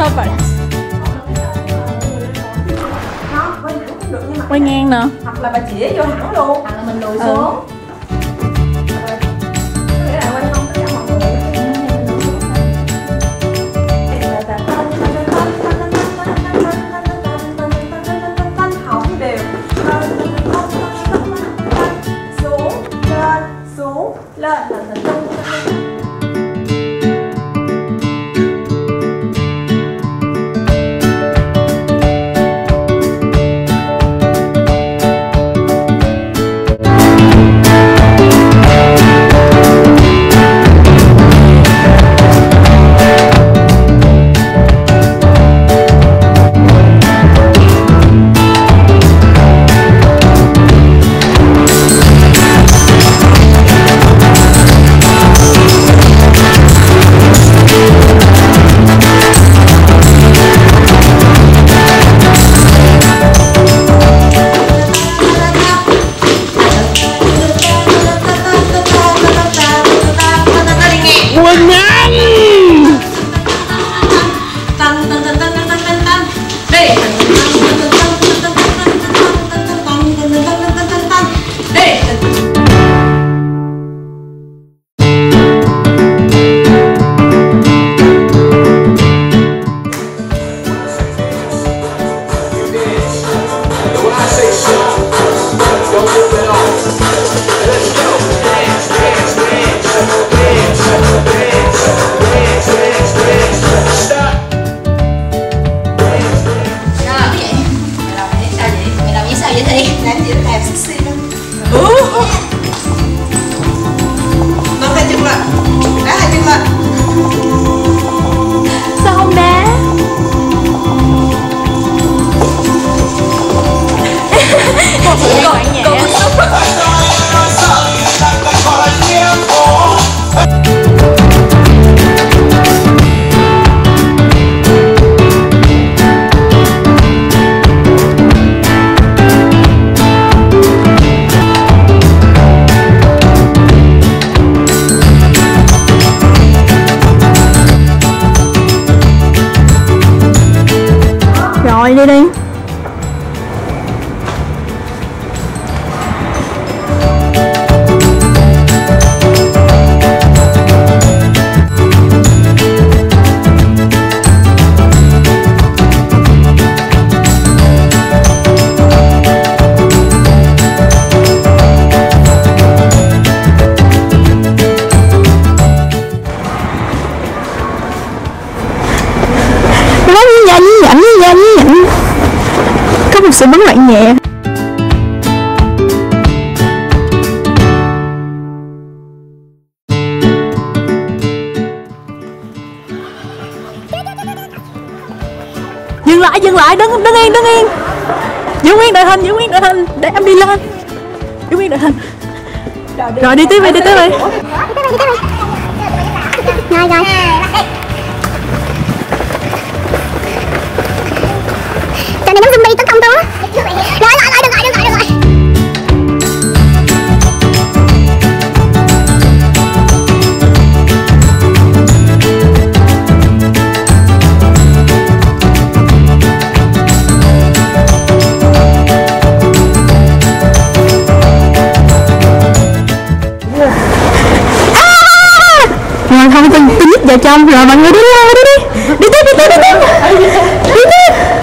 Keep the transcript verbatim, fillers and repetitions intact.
Herbert. Quay ngang nè. Hoặc là bà chĩa vô hẳn luôn, hoặc là mình lùi ừ. xuống. Hỏng đều. Xuống, lên, xuống, lên là thành tung. Rồi đi đi. Có một sự bấn loạn nhẹ. Dừng lại, dừng lại, đứng đứng yên, đứng yên. Giữ nguyên đội hình, giữ nguyên đội hình để em đi lên. Giữ nguyên đội hình. Rồi đi tiếp đi, đi tiếp đi. Rồi rồi. Cho nên giống zombie tấn công tôi á. Rồi lại lại đừng lại đừng lại đừng lại. Rồi thôi tôi tôi nhích vào trong rồi mọi người đi đi đi đi đi tiếp đi tiếp đi tiếp đi tiếp.